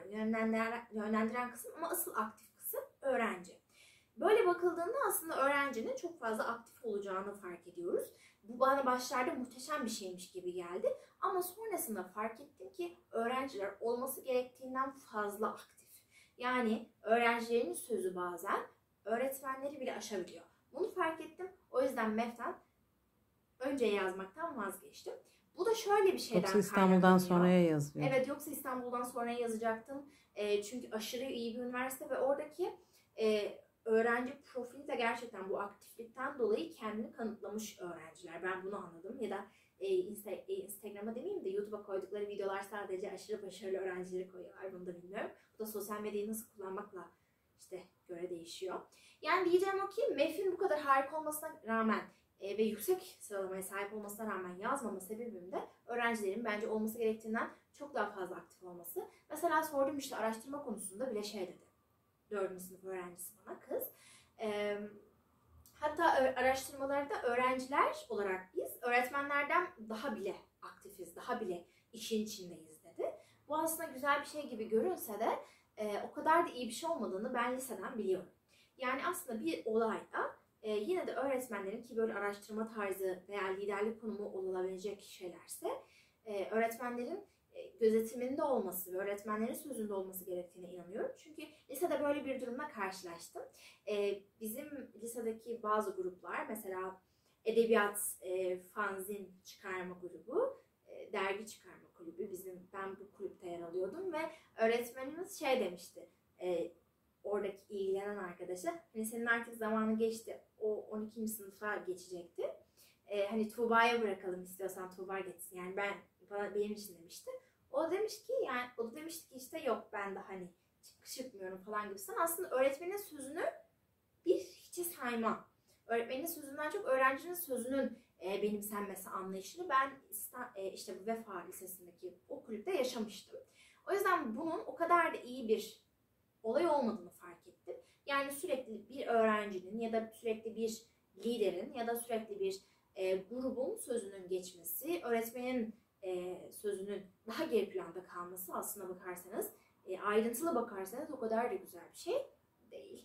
kısım ama asıl aktif kısım öğrenci. Böyle bakıldığında aslında öğrencinin çok fazla aktif olacağını fark ediyoruz. Bu bana başlarda muhteşem bir şeymiş gibi geldi. Ama sonrasında fark ettim ki öğrenciler olması gerektiğinden fazla aktif. Yani öğrencilerin sözü bazen öğretmenleri bile aşabiliyor. Bunu fark ettim. O yüzden MEF'ten önce yazmaktan vazgeçtim. Bu da şöyle bir şeyden Yoksa İstanbul'dan sonraya yazıyor. Evet, yoksa İstanbul'dan sonraya yazacaktım. Çünkü aşırı iyi bir üniversite ve oradaki öğrenci profili de gerçekten bu aktiflikten dolayı kendini kanıtlamış öğrenciler. Ben bunu anladım. Ya da Instagram'a demeyeyim de YouTube'a koydukları videolar sadece aşırı başarılı öğrencileri koyuyorlar. Bunu da bilmiyorum. Bu da sosyal medyayı nasıl kullanmakla işte göre değişiyor. Yani diyeceğim o ki MEF'in bu kadar harika olmasına rağmen ve yüksek sıralamaya sahip olmasına rağmen yazmama sebebim de öğrencilerin bence olması gerektiğinden çok daha fazla aktif olması. Mesela sordum işte araştırma konusunda bile şey dedi. 4. sınıf öğrencisi bana, kız. Hatta araştırmalarda öğrenciler olarak biz öğretmenlerden daha bile aktifiz, daha bile işin içindeyiz dedi. Bu aslında güzel bir şey gibi görünse de o kadar da iyi bir şey olmadığını ben liseden biliyorum. Yani aslında bir olayda yine de öğretmenlerin, ki böyle araştırma tarzı veya liderlik konumu olabilecek şeylerse öğretmenlerin gözetiminde olması ve öğretmenlerin sözünde olması gerektiğine inanıyorum. Çünkü lisede böyle bir durumla karşılaştım. Bizim lisedeki bazı gruplar, mesela edebiyat, fanzin çıkarma grubu, dergi çıkarma kulübü, ben bu kulüpte yer alıyordum ve öğretmenimiz şey demişti, oradaki ilgilenen arkadaşa, hani senin artık zamanı geçti, o 12. sınıfa geçecekti. Hani Tuğba'ya bırakalım, istiyorsan Tuğba geçsin, yani benim için demişti. O da demişti ki işte yok, ben de hani çıkmıyorum falan gibisinden. Aslında öğretmenin sözünü bir hiçe sayma. Öğretmenin sözünden çok öğrencinin sözünün benimsenmesi anlayışını ben işte bu Vefa Lisesi'ndeki o kulüpte yaşamıştım. O yüzden bunun o kadar da iyi bir olay olmadığını fark ettim. Yani sürekli bir öğrencinin ya da sürekli bir liderin ya da sürekli bir grubun sözünün geçmesi, öğretmenin sözünün daha geri planda kalması aslına bakarsanız, ayrıntılı bakarsanız o kadar da güzel bir şey değil.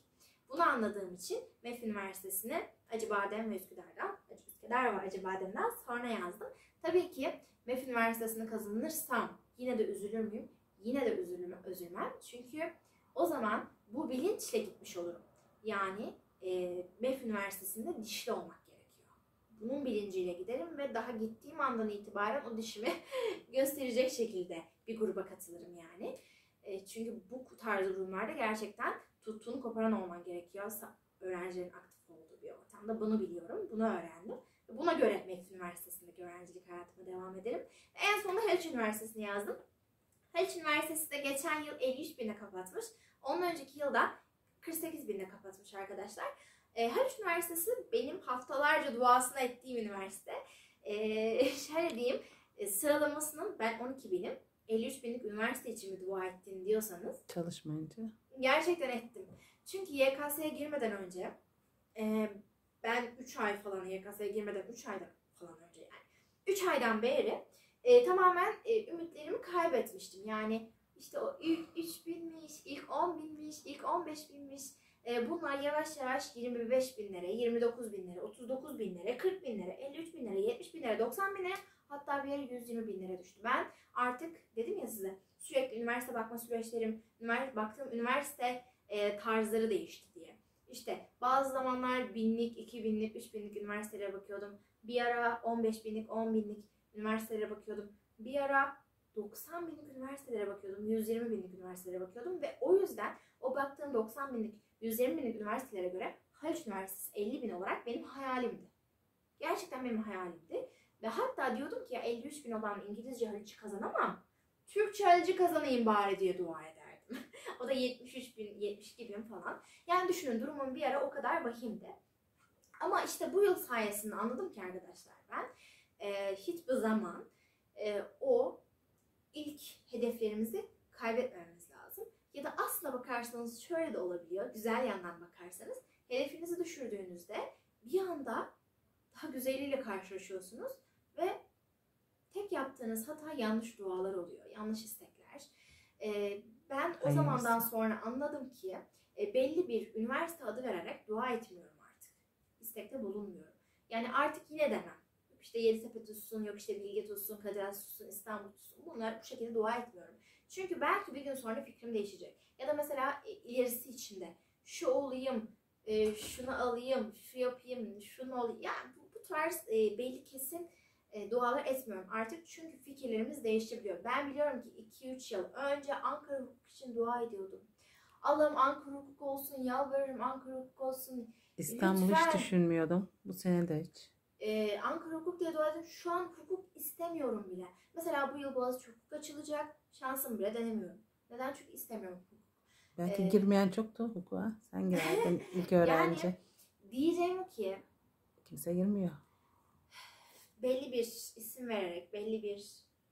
Bunu anladığım için MEF Üniversitesi'ni Acıbadem ve Üsküdar ve Acıbadem'den sonra yazdım. Tabii ki MEF Üniversitesi'ni kazanırsam yine de üzülür müyüm? Yine de üzülmem. Çünkü o zaman bu bilinçle gitmiş olurum. Yani MEF Üniversitesi'nde dişli olmak gerekiyor. Bunun bilinciyle giderim ve daha gittiğim andan itibaren o dişimi gösterecek şekilde bir gruba katılırım yani. Çünkü bu tarz durumlarda gerçekten tuttuğunu koparan olman gerekiyor. Öğrencilerin aktif olduğu bir ortamda bunu biliyorum, bunu öğrendim. Buna göre MEF Üniversitesi'ndeki öğrencilik hayatıma devam ederim. En sonunda Haliç Üniversitesi'ni yazdım. Haliç Üniversitesi de geçen yıl 53.000'e kapatmış. Ondan önceki yılda 48.000'e kapatmış arkadaşlar. Haliç Üniversitesi benim haftalarca duasını ettiğim üniversite. Şöyle diyeyim, sıralamasının ben 12.000'im. 53.000'lik üniversite için mi dua ettin diyorsanız. Çalışmayınca. Gerçekten ettim. Çünkü YKS'ye girmeden önce ben 3 ay falan YKS'ye girmeden 3 aydan falan önce yani 3 aydan beri tamamen ümitlerimi kaybetmiştim. Yani işte o ilk 3.000'miş, ilk 10.000'miş, ilk 15.000'miş. Bunlar yavaş yavaş 25.000'lere, 29.000'lere, 39.000'lere, 40.000'lere, 53.000'lere, 70.000'lere, 90.000'lere, hatta bir yere 120.000'lere düştü. Ben artık dedim ya size, sürekli üniversite bakma süreçlerim, baktığım üniversite tarzları değişti diye. İşte bazı zamanlar 1.000'lik, 2.000'lik, 3.000'lik üniversitelere bakıyordum. Bir ara 15.000'lik, 10.000'lik üniversitelere bakıyordum. Bir ara 90.000'lik üniversitelere bakıyordum. 120.000'lik üniversitelere bakıyordum. Ve o yüzden o baktığım 90.000'lik, 120.000'lik üniversitelere göre Haliç Üniversitesi 50.000 olarak benim hayalimdi. Gerçekten benim hayalimdi. Ve hatta diyordum ki ya 53.000 olan İngilizce Haliç'i kazanamam. Türkçe Haliç'i kazanayım bari diye dua ederdim. O da 73.000, 72.000 falan. Yani düşünün, durumum bir ara o kadar vahimdi. Ama işte bu yıl sayesinde anladım ki arkadaşlar ben hiçbir zaman o ilk hedeflerimizi kaybetmememiz lazım. Ya da aslına bakarsanız şöyle de olabiliyor. Güzel yandan bakarsanız hedefinizi düşürdüğünüzde bir anda daha güzeliyle karşılaşıyorsunuz ve tek yaptığınız hata yanlış dualar oluyor, yanlış istekler. Ben o zamandan sonra anladım ki belli bir üniversite adı vererek dua etmiyorum artık. İstekte bulunmuyorum. Yani artık yine demem. İşte Yeditepe tutsun, yok işte Bilge tutsun, Kadir Has tutsun, İstanbul tutsun. Bunlar bu şekilde dua etmiyorum. Çünkü belki bir gün sonra fikrim değişecek. Ya da mesela ilerisi içinde şu olayım, şunu alayım, şu yapayım, şunu olayım. Yani bu tarz belli kesin dualar etmiyorum artık. Çünkü fikirlerimiz değişebiliyor. Ben biliyorum ki 2-3 yıl önce Ankara hukuk için dua ediyordum. Allah'ım Ankara hukuk olsun, yalvarırım Ankara hukuk olsun. İstanbul'u hiç düşünmüyordum. Bu sene de hiç. Ankara hukuk diye dua ediyorum. Şu an hukuk istemiyorum bile. Mesela bu yıl Boğaziçi hukuk açılacak. Şansım bile denemiyorum. Neden? Çünkü istemiyorum hukuk. Belki girmeyen çoktu hukuka. Sen girerdin ilk öğrenci. Yani diyeceğim ki Kimse girmiyor. belli bir isim vererek, belli bir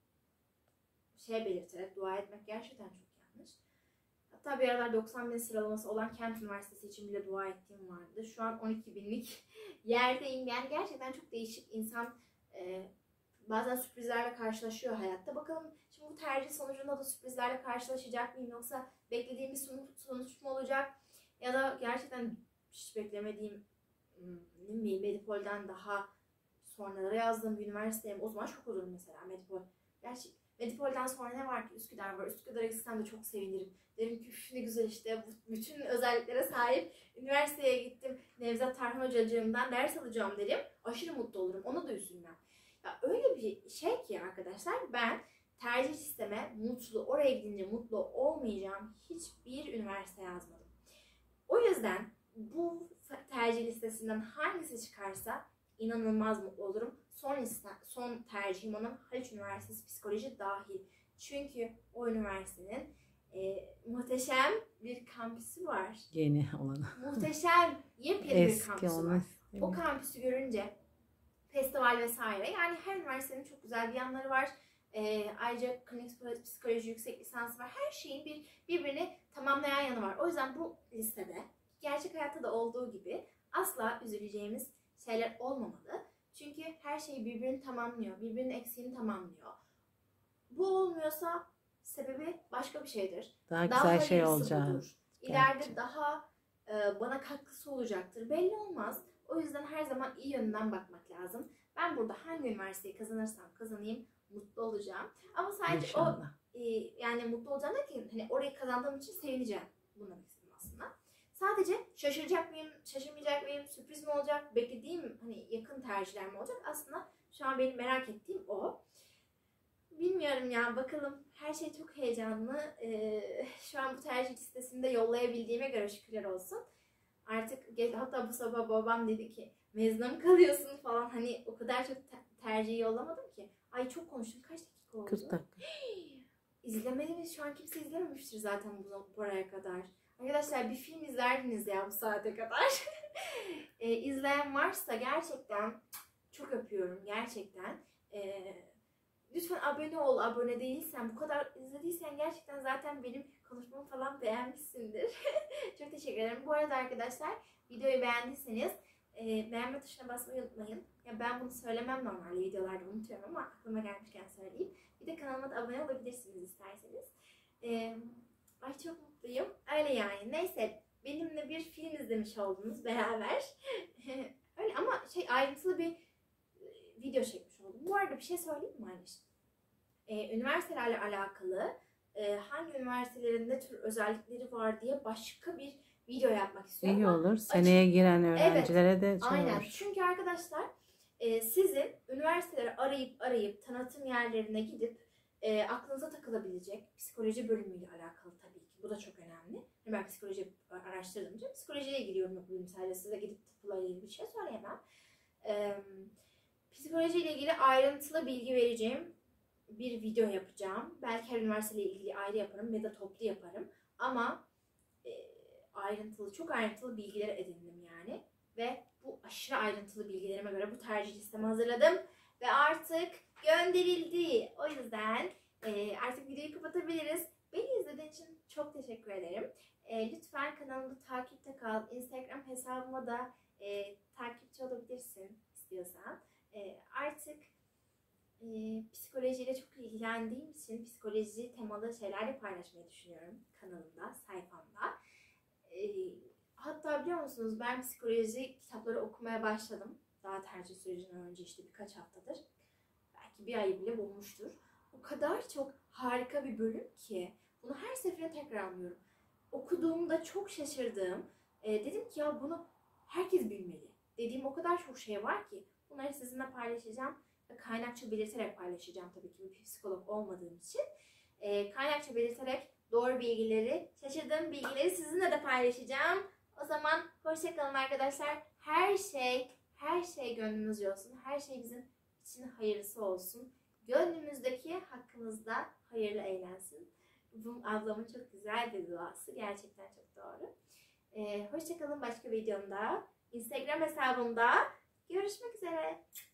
şey belirterek dua etmek gerçekten çok yanlış. Hatta bir aralar 90.000 sıralaması olan Kent Üniversitesi için bile dua ettiğim vardı. Şu an 12.000'lik yerdeyim. Yani gerçekten çok değişik. İnsan bazen sürprizlerle karşılaşıyor hayatta. Bakalım şimdi bu tercih sonucunda da sürprizlerle karşılaşacak mıyım? Yoksa beklediğim bir sonuç mu olacak? Ya da gerçekten hiç beklemediğim Medipol'den daha sonralara yazdığım bir üniversiteyim. O zaman şok olurum mesela Medipol. Gerçi Medipol'den sonra ne var ki? Üsküdar var. Üsküdar'a gitsem de çok sevinirim. Derim ki ne güzel işte bütün özelliklere sahip üniversiteye gittim. Nevzat Tarhan Hocacığımdan ders alacağım derim. Aşırı mutlu olurum. Ona da üzülmem. Ya öyle bir şey ki arkadaşlar, ben tercih listeme oraya gidince mutlu olmayacağım hiçbir üniversite yazmadım. O yüzden bu tercih listesinden hangisi çıkarsa inanılmaz mutlu olurum. Son tercihim onun Haliç Üniversitesi Psikoloji dahil. Çünkü o üniversitenin muhteşem bir kampüsü var. Yeni olanı. Muhteşem, yepyeni bir kampüsü var. O Evet. kampüsü görünce festival vesaire, yani her üniversitenin çok güzel bir yanları var. Ayrıca klinik psikoloji yüksek lisansı var. Her şeyin birbirini tamamlayan yanı var. O yüzden bu listede gerçek hayatta da olduğu gibi asla üzüleceğimiz şeyler olmamalı. Çünkü her şey birbirini tamamlıyor. Birbirinin eksiğini tamamlıyor. Bu olmuyorsa sebebi başka bir şeydir. Daha güzel şey hayırlısı olacak. budur. İleride daha bana katkısı olacaktır. Belli olmaz. O yüzden her zaman iyi yönünden bakmak lazım. Ben burada hangi üniversiteyi kazanırsam kazanayım mutlu olacağım. Ama sadece İnşallah. yani mutlu olacağım derken hani orayı kazandığım için sevineceğim. Bunu demek istedim aslında. Sadece şaşıracak mıyım, şaşırmayacak mıyım, sürpriz mi olacak, beklediğim hani yakın tercihler mi olacak? Aslında şu an benim merak ettiğim o. Bilmiyorum ya, bakalım. Her şey çok heyecanlı. Şu an bu tercih listesini de yollayabildiğime göre şükürler olsun. Artık hatta bu sabah babam dedi ki mezuna mı kalıyorsun falan, hani o kadar çok tercihi yollamadım ki. Ay çok konuştum, kaç dakika oldu? 40 dakika. İzlemediğimiz, şu an kimse izlememiştir zaten buraya kadar. Arkadaşlar bir film izlerdiniz ya bu saate kadar. İzleyen varsa gerçekten çok öpüyorum gerçekten. Lütfen abone ol, abone değilsen, bu kadar izlediysen gerçekten zaten benim konuşmamı falan beğenmişsindir. Çok teşekkür ederim. Bu arada arkadaşlar videoyu beğendiyseniz beğenme tuşuna basmayı unutmayın. Ya ben bunu söylemem normalde, videolarda unutuyorum ama aklıma gelmişken söyleyeyim. Bir de kanalıma da abone olabilirsiniz isterseniz. Ay çok mutluyum. Öyle yani. Neyse, benimle bir film izlemiş oldunuz beraber. Öyle ama ayrıntılı bir video çekmiş oldum. Bu arada bir şey söyleyeyim mi anneciğim? Üniversitelerle alakalı hangi üniversitelerin ne tür özellikleri var diye başka bir video yapmak istiyorum. İyi olur. Seneye giren öğrencilere de Aynen. olur. Çünkü arkadaşlar sizin üniversiteleri arayıp tanıtım yerlerine gidip aklınıza takılabilecek psikoloji bölümüyle alakalı tabii ki. Bu da çok önemli. Ben psikoloji araştırdım. Psikolojiye giriyorum yapıyorum, sadece size gidip tıpla ilgili bir şey söyleyemem. Psikolojiyle ilgili ayrıntılı bilgi vereceğim bir video yapacağım. Belki her üniversiteyle ilgili ayrı yaparım ya da toplu yaparım. Ama çok ayrıntılı bilgiler edindim yani. Ve bu aşırı ayrıntılı bilgilerime göre bu tercih listemi hazırladım. Ve artık gönderildi. O yüzden artık videoyu kapatabiliriz. Beni izlediğin için çok teşekkür ederim. Lütfen kanalımda takipte kal. Instagram hesabıma da takipçi olabilirsin istiyorsan. Artık psikolojiyle çok ilgilendiğim için psikoloji temalı şeyler de paylaşmayı düşünüyorum kanalımda, sayfamda. Hatta biliyor musunuz, ben psikoloji kitapları okumaya başladım. Daha tercih sürecinden önce, işte birkaç haftadır. Belki bir ay bile bulmuştur. O kadar çok harika bir bölüm ki bunu her seferinde tekrar anlıyorum. Okuduğumda çok şaşırdım. Dedim ki ya bunu herkes bilmeli. Dediğim o kadar çok şey var ki bunları sizinle paylaşacağım. Kaynakça belirterek paylaşacağım tabii ki, bir psikolog olmadığım için. Kaynakça belirterek doğru bilgileri, şaşırdığım bilgileri sizinle de paylaşacağım. O zaman hoşça kalın arkadaşlar. Her şey gönlünüzce olsun. Her şey bizim için hayırlısı olsun. Gönlümüzdeki hakkımızda hayırlı eğlensin. Bu ablamın çok güzel bir duası. Gerçekten çok doğru. Hoşça kalın, başka videomda, Instagram hesabımda görüşmek üzere.